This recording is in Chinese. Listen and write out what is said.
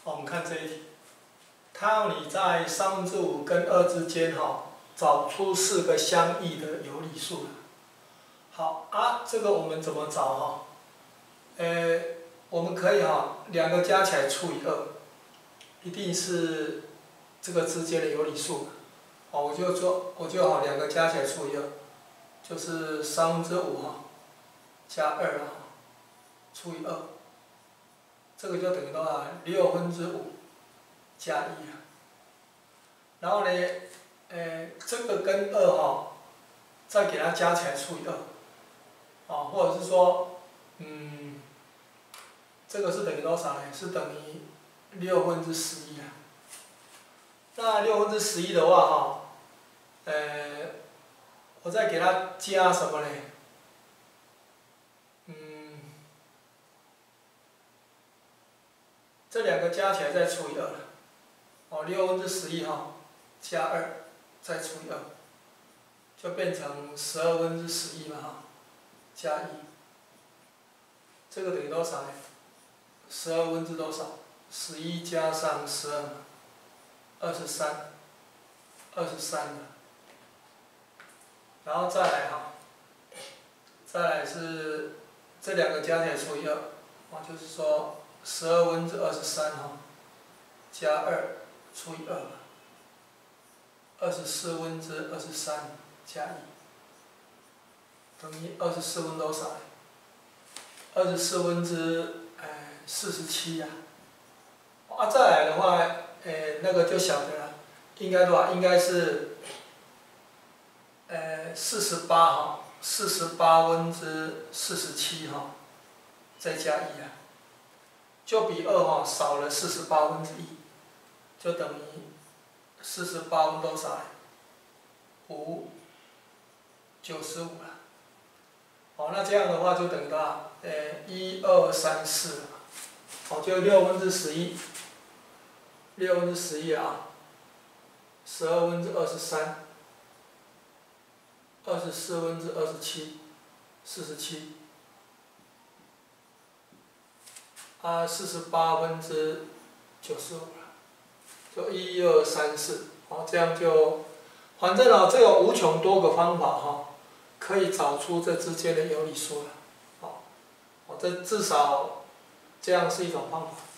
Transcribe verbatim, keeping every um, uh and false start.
我们看这一题，它要你在三分之五跟二之间哈，找出四个相异的有理数。好啊，这个我们怎么找哈？呃，我们可以哈，两个加起来除以二，一定是这个之间的有理数。好，我就做，我就好两个加起来除以二，就是三分之五哈，加二哈，除以二。这个就等于多少？六分之五加一啊。然后呢，呃，这个跟二哈，再给它加起来除以二，啊，或者是说，嗯，这个是等于多少呢？是等于六分之十一啊。那六分之十一的话哈，呃，我再给它加什么呢？嗯。这两个加起来再除以二，哦，六分之十一哈，加二再除以二，就变成十二分之十一嘛哈，加一，这个等于多少呢？十二分之多少？十一加上十二嘛，二十三，二十三嘛。然后再来哈，再来是这两个加起来除以二，哦，就是说。十二分之二十三哈，加二除以二，二十四分之二十三加一，等于二十四分多少？二十四分之呃四十七呀。啊，再来的话，呃那个就晓得了，应该多少？应该是呃四十八哈，四十八分之四十七哈，再加一啊。就比二哈少了四十八分之一，就等于四十八分多少？五，九十五了。好，那这样的话就等于多少？呃，一二三四了。好，就六分之十一，六分之十一啊，十二分之二十三，二十四分之二十七，四十七。啊，四十八分之九十五了，就一二三四，好，这样就，反正啊，这有无穷多个方法哈，可以找出这之间的有理数了，好，这至少这样是一种方法。